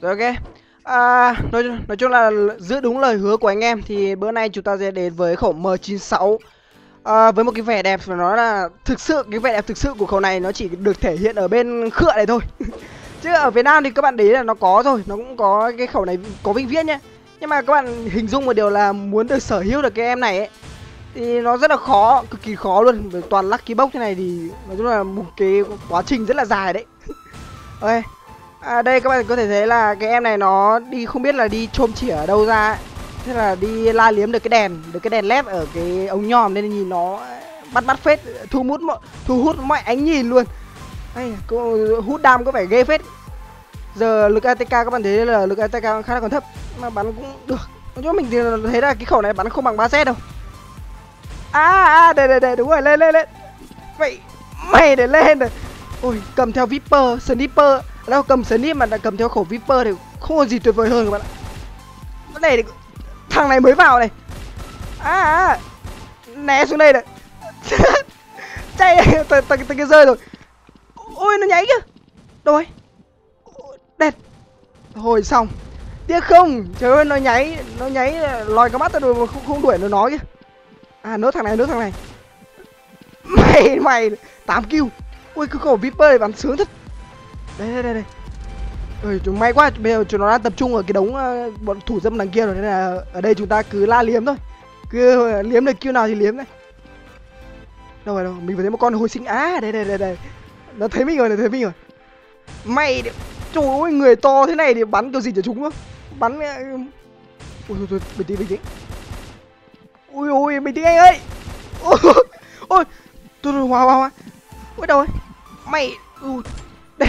Rồi ok. Nói chung là giữ đúng lời hứa của anh em thì bữa nay chúng ta sẽ đến với khẩu M96. Với một cái vẻ đẹp phải nói là thực sự cái vẻ đẹp thực sự của khẩu này nó chỉ được thể hiện ở bên khựa này thôi. Chứ ở Việt Nam thì các bạn để ý là nó có rồi, nó cũng có cái khẩu này có vĩnh viễn nhá. Nhưng mà các bạn hình dung một điều là muốn được sở hữu được cái em này ấy thì nó rất là khó, cực kỳ khó luôn. Bởi toàn lucky box thế này thì nói chung là một cái quá trình rất là dài đấy. Ok. Đây các bạn có thể thấy là cái em này nó đi không biết là đi chôm chỉa ở đâu ra ấy. Thế là đi la liếm được cái đèn led ở cái ống nhòm nên nhìn nó bắt phết, thu hút mọi ánh nhìn luôn. Đây, hút đam có vẻ ghê phết. Giờ lực ATK các bạn thấy là lực ATK khá là còn thấp mà bắn cũng được. Nói chung mình thì thấy là cái khẩu này bắn không bằng 3Z đâu. Đây đúng rồi, lên. Vậy mày để lên rồi. Ôi, cầm theo Viper, Sniper. Đâu cầm Sniper mà đã cầm theo khẩu Viper thì không có gì tuyệt vời hơn các bạn ạ. Vấn đề thằng này mới vào này. Né xuống đây này. Chạy tầng cái rơi rồi. Ôi nó nháy kìa. Đâu rồi? Đẹp. Hồi xong. Tiếc không? Trời ơi nó nháy lòi cái mắt ra rồi mà không đuổi nó nói kìa. Nốt thằng này. Mày 8 kill. Ui cái khẩu Viper này bắn sướng thật. Đây. Ôi chúng may quá, bây giờ chúng nó đang tập trung ở cái đống bọn thủ dâm đằng kia rồi nên là ở đây chúng ta cứ la liếm thôi. Cứ liếm được kill nào thì liếm này. Đâu rồi, mình phải thấy một con hồi sinh. Đây. Nó thấy mình rồi. Mày trời ơi, người to thế này thì bắn kiểu gì cho chúng không? Bắn ui thôi, bình tĩnh. Ui bình tĩnh anh ơi. Ôi tôi wow. Ôi đâu ấy? Mày đây.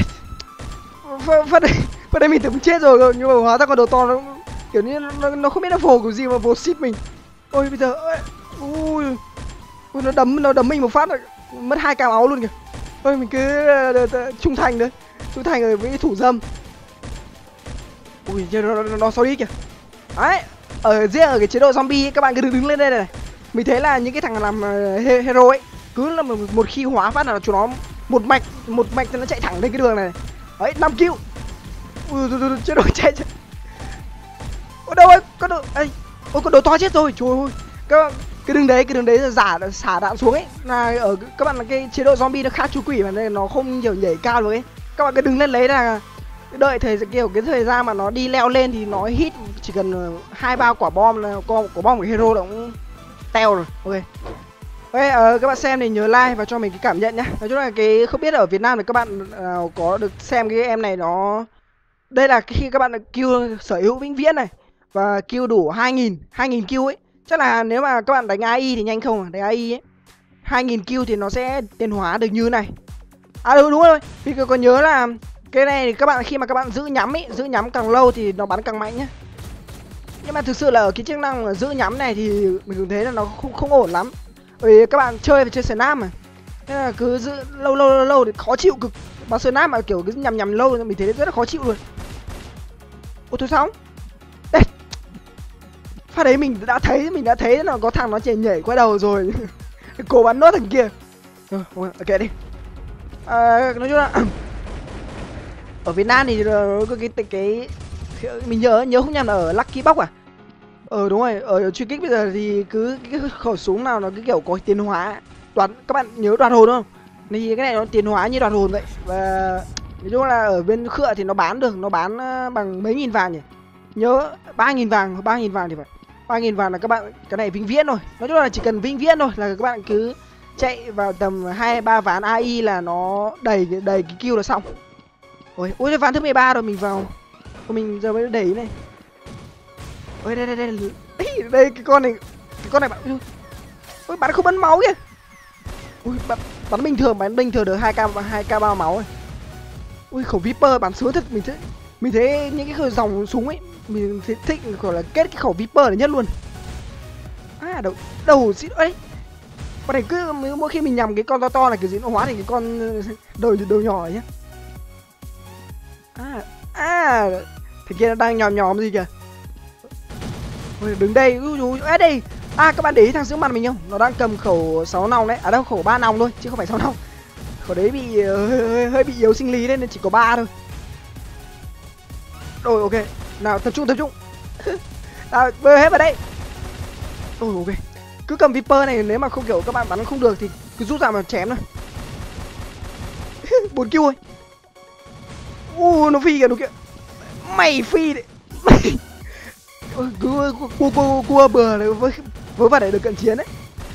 Phát đây mình tưởng chết rồi nhưng mà hóa ra con đồ to nó kiểu như nó không biết nó vồ kiểu gì mà vồ xít mình. Ôi bây giờ ui nó đấm mình một phát rồi, mất 2 cái máu luôn kìa. Thôi mình cứ trung thành rồi với thủ dâm. Ui nó sao đi kìa. Đấy, riêng ở cái chế độ zombie ấy, các bạn cứ đứng lên đây này. Mình thấy là những cái thằng làm hero ấy cứ là một khi hóa phát là chúng nó một mạch nó chạy thẳng lên cái đường này. Đấy, 5 kill. Ui chế độ chạy. Ôi đâu ấy, con đồ ấy. Ôi con đồ to chết rồi. Trời ơi. Cái đường đấy là xả đạn xuống ấy. Là ở các bạn là cái chế độ zombie nó khác chú quỷ mà nên nó không kiểu nhảy cao được ấy. Các bạn cứ đứng lên lấy là đợi cái thời gian mà nó đi leo lên thì nó hit chỉ cần 2-3 quả bom là quả bom của hero là cũng teo rồi. Ok. Các bạn xem thì nhớ like và cho mình cái cảm nhận nhá. Nói chung là cái không biết ở Việt Nam thì các bạn có được xem cái em này nó. Đây là khi các bạn được kill sở hữu vĩnh viễn này và kill đủ 2000 kill ấy. Chắc là nếu mà các bạn đánh AI thì nhanh không? Đánh AI ấy 2000 kill thì nó sẽ tiến hóa được như này. Đúng rồi. Vì có nhớ là cái này thì các bạn khi mà các bạn giữ nhắm càng lâu thì nó bắn càng mạnh nhá. Nhưng mà thực sự là ở cái chức năng mà giữ nhắm này thì mình thấy là nó không ổn lắm. Bởi các bạn chơi snap mà. Thế là cứ giữ lâu thì khó chịu cực. Bắn snap mà kiểu cứ nhằm lâu mình thấy rất là khó chịu luôn. Ôi thôi xong. Đây. Phát đấy mình đã thấy là có thằng nó nhảy qua đầu rồi. Cố bắn nốt thằng kia. Ok đi. Nói chung là ở Việt Nam thì có cái mình nhớ không nhầm là ở Lucky Box à. Đúng rồi, ở truy kích bây giờ thì cứ cái khẩu súng nào nó cứ kiểu có tiến hóa. Các bạn nhớ đoạt hồn không? Thì cái này nó tiến hóa như đoạt hồn vậy. Và nói chung là ở bên khựa thì nó bán được, nó bán bằng mấy nghìn vàng nhỉ? Nhớ 3000 vàng thì phải. 3000 vàng là các bạn cái này vĩnh viễn rồi. Nói chung là chỉ cần vĩnh viễn thôi là các bạn cứ chạy vào tầm 2-3 ván AI là nó đầy cái kill là xong. Ôi ván thứ 13 rồi mình vào. Mình giờ mới đẩy này. Ôi đây cái con này bạn. Ôi bắn không bắn máu kìa. Ui bắn bình thường được 2k 3 máu rồi. Ui khẩu Viper bắn sướng thật, mình thấy những cái dòng súng ấy mình thấy thích gọi là kết cái khẩu Viper này nhất luôn. Đầu xịn ấy. Con này cứ mỗi khi mình nhầm cái con to này kiểu gì nó hóa thành cái con đầu nhỏ nhá. Thằng kia nó đang nhòm gì kìa. Ôi, đứng đây. Đây. Các bạn để ý thằng trước mặt mình không? Nó đang cầm khẩu 6 nòng đấy. Đâu khẩu 3 nòng thôi chứ không phải 6 nòng. Khẩu đấy bị hơi bị yếu sinh lý nên chỉ có 3 thôi. Rồi ok. Nào tập trung. Nào bơi hết vào đây. Rồi ok. Cứ cầm Viper này, nếu mà không kiểu các bạn bắn không được thì cứ rút ra mà chém thôi. 4 kill thôi. Nó phi kìa, nó kìa. Mày phi đấy. Mày cứ cua bừa này với vào để được cận chiến đấy.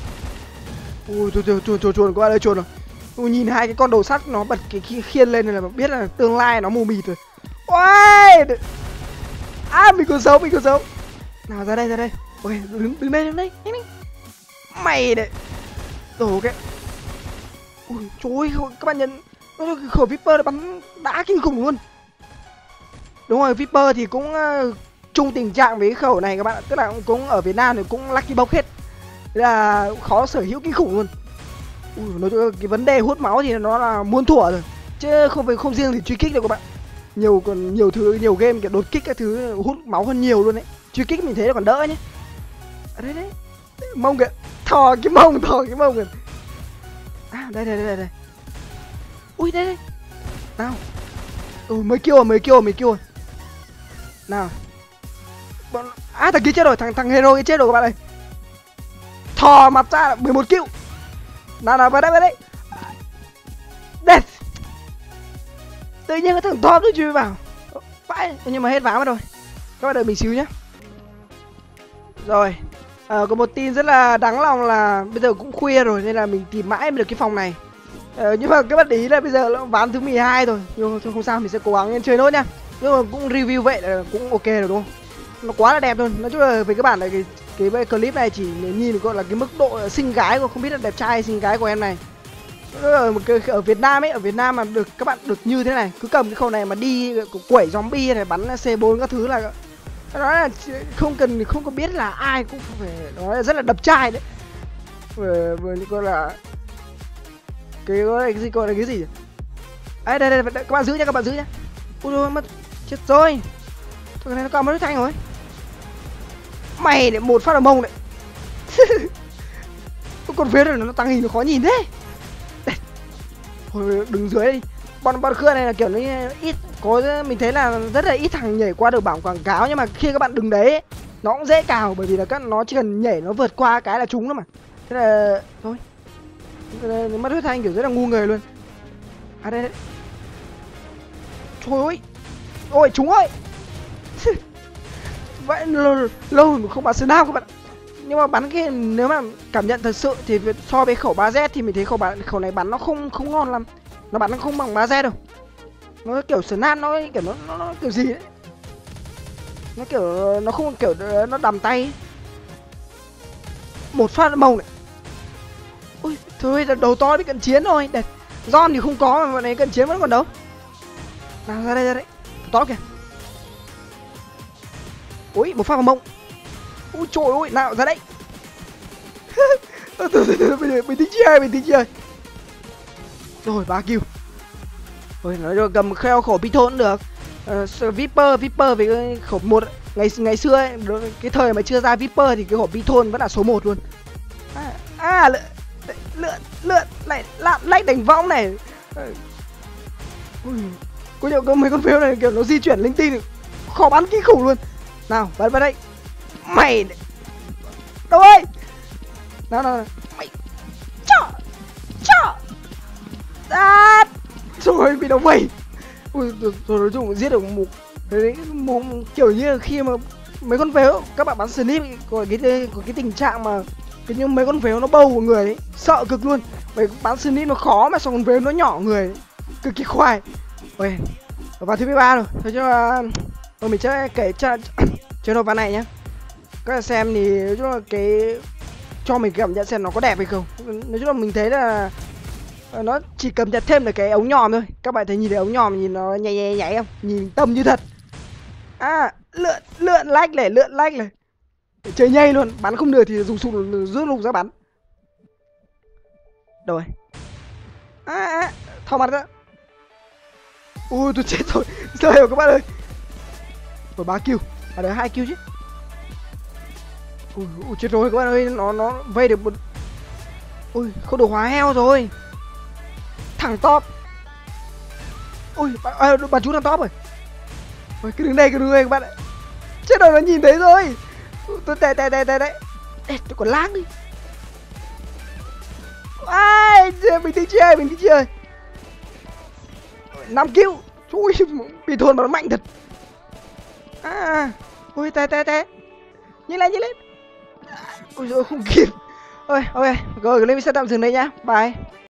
Chuồn qua đây chuồn rồi. Nhìn hai cái con đầu sắt nó bật cái khiên lên này là biết là tương lai nó mù mịt rồi. Ôi! Mình còn sống. Nào ra đây. Ok, đứng đây. Nhanh. Mày đấy. Rồi ok. Ui trời ơi, các bạn nhận khẩu Viper này bắn đã kinh khủng luôn. Đúng rồi, Viper thì cũng chung tình trạng với khẩu này các bạn ạ. Tức là cũng ở Việt Nam thì cũng lucky box hết. Thế là khó sở hữu kinh khủng luôn. Nói chung cái vấn đề hút máu thì nó là muôn thuở rồi. Chứ không riêng thì truy kích đâu các bạn. Nhiều game kiểu đột kích các thứ hút máu hơn nhiều luôn đấy. Truy kích mình thấy là còn đỡ nhé. Đấy. Mông kìa. Thò cái mông kìa. Đây. Ui đây. Nào. Mới kêu rồi. Nào. Thằng kia chết rồi, thằng hero kia chết rồi các bạn ơi. Thò mặt ra 11 kill. Nào vào đây. Death. Tự nhiên cái thằng top nó chui vào. Vãi, nhưng mà hết ván mất rồi. Các bạn đợi mình xíu nhé. Rồi. Có một tin rất là đáng lòng là bây giờ cũng khuya rồi nên là mình tìm mãi mới được cái phòng này. Nhưng mà các bạn để ý là bây giờ là ván thứ 12 rồi. Nhưng thôi không sao, mình sẽ cố gắng chơi nốt nha. Nhưng mà cũng review vậy là cũng ok rồi đúng không? Nó quá là đẹp luôn. Nói chung là với các bạn là cái clip này chỉ nhìn gọi là cái mức độ xinh gái của, không biết là đẹp trai hay xinh gái của em này. Ở Việt Nam ấy, ở Việt Nam mà được các bạn được như thế này, cứ cầm cái khẩu này mà đi quẩy zombie này, bắn C4 các thứ là nói là không có biết là ai cũng phải nói là rất là đập trai đấy. Vừa gọi là cái gì gọi là cái gì? Đây, các bạn giữ nhá. Ui rồi mất chết rồi. Thằng này nó còn mất thanh rồi. Mày để một phát ở mông đấy. Con vế này nó tăng hình nó khó nhìn thế. Thôi đứng dưới đi. Bọn khưa này là kiểu nó ít có, mình thấy là rất là ít thằng nhảy qua được bảng quảng cáo, nhưng mà khi các bạn đứng đấy nó cũng dễ cào, bởi vì là nó chỉ cần nhảy nó vượt qua cái là trúng đó mà. Thế là thôi. Mất huyết thanh kiểu rất là ngu người luôn. Đây. Trời ơi. Ôi trúng ơi. Vậy lâu mà không bắn snap các bạn. Nhưng mà bắn cái nếu mà cảm nhận thật sự thì so với khẩu 3Z thì mình thấy khẩu này bắn nó không ngon lắm. Nó bắn nó không bằng 3Z đâu. Nó kiểu snap nó kiểu nó kiểu gì đấy. Nó kiểu nó không kiểu nó đầm tay ấy. Một phát mông này. Ui thôi đầu to bị cận chiến rồi. Đẹp. John thì không có mà bọn này cận chiến vẫn còn đâu. Nào ra đây. To kìa. Ui một phát vào mông. Ui trời ơi, nào ra đây. Bình tĩnh chơi. Rồi 3 kill. Ôi nói cho cầm khẩu Python cũng được. Viper với cái khẩu 1 ngày xưa ấy, cái thời mà chưa ra Viper thì cái khẩu Python vẫn là số 1 luôn. Lượn này lách đánh võng này. Có nhiều mấy con phếu này kiểu nó di chuyển linh tinh, khó bắn kinh khủng luôn. Nào bắn vào đây. Mày đâu ơi. Nào mày chọ rồi bị đóng vây. Ui rồi nói chung giết được một kiểu như khi mà mấy con phếu các bạn bắn snip có cái tình trạng mà cái như mấy con phếu nó bầu của người ấy, sợ cực luôn. Bởi bắn snip nó khó mà xong con phếu nó nhỏ người ấy, cực kỳ khoai. Ôi vào thứ 13 rồi. Thôi chứ mà mình sẽ kể chơi đồ ván này nhá. Các bạn xem thì nói chung là cái cho mình cảm nhận xem nó có đẹp hay không. Nói chung là mình thấy là nó chỉ cập nhật thêm được cái ống nhòm thôi. Các bạn thấy nhìn thấy ống nhòm nhìn nó nhảy không? Nhìn tâm như thật. Lượn lách này. Để chơi nhây luôn, bắn không được thì dùng súng rút lục ra bắn. Rồi. Thò mặt ra. Ui tôi chết rồi. Rơi rồi các bạn ơi. Rồi 3 kill. Ở đây 2 kill chứ. Ui chết rồi các bạn ơi, nó vây được một. Ui không được hóa heo rồi. Thằng top. Ui bắn trúng thằng top rồi. Ôi, cứ đứng đây các bạn ạ. Chết rồi, nó nhìn thấy rồi. Tôi tè. Ê, tôi còn láng đi. Ai, bình tĩnh chị ơi. 5 kill. Ui, bị thôn mà nó mạnh thật. Ui, tè. Nhìn lên. Ôi giời, không kịp. Ôi, ok, rồi, lên mình sẽ tạm dừng đây nhá. Bye.